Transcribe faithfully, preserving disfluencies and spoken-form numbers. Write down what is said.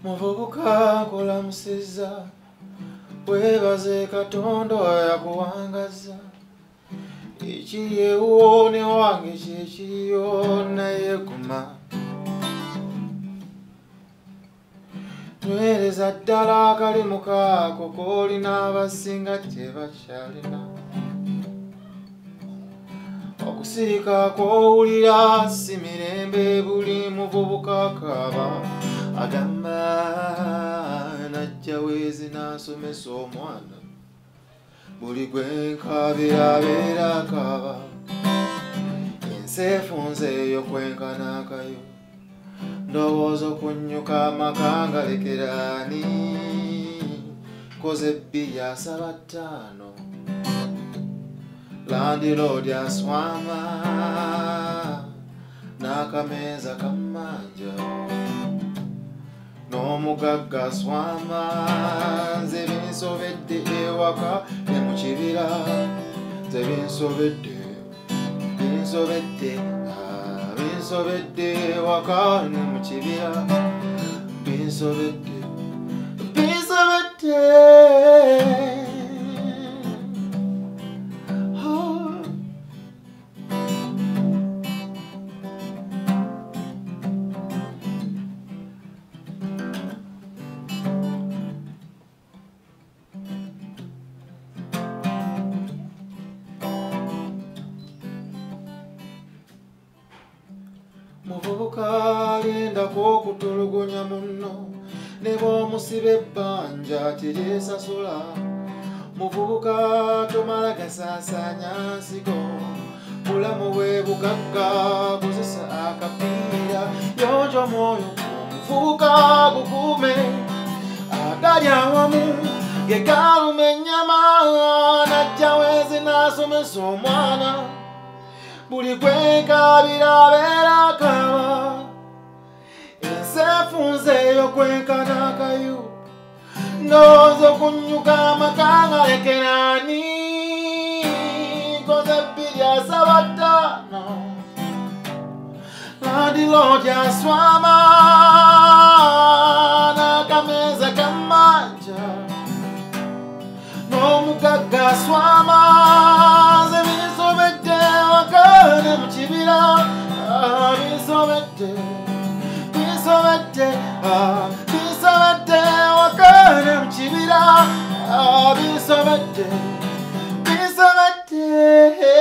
Muvubuka kulamusiza webaze Katonda yakuwangaza ekiriwo ne wange kyekiriyo naye guma nywereza ddala akalimu kaako koolina abasinga tebakyalina okusirika kw'owulira si mirembe buli muvubuka kaaba agamba najja weezi n'asomesa omwana buli gwe nkaabira abeera akaaba ensi efunze eyo kwenkanaakayo ndowooza okunnyuka amaka ngalekeraani koze ebbiri asaba ttaano landiroodi aswama n'akameeza kammanja n'omugagga aswama nze binsobedde ewaka ne mu kibira nze binsobedde binsobedde binsobedde ewaka ne mu kibira binsobedde binsobedde muvubuka alindako okutulugunya munno ne bw'omusiba ebbanja teryesasula muvubuka tomala gasaasaanya nsigo bulamu bwe bugagga kozesa akapiira yonja omwoyo omuvubuka gukuume agali awamu ge galuma ennyama najja weezi n'asomesa omwana buli gwe nkaabira abeera akaaba ensi efunze eyo kwenkanaakayo ndowooza okunnyuka amaka ngalekeraani koze ebbiri asaba ttaano landiroodi aswama n'akameeza kammanja n'omugagga aswama nze binsobedde wakane mu kibira binsobedde binsobedde binsobedde wakane mu kibira binsobedde binsobedde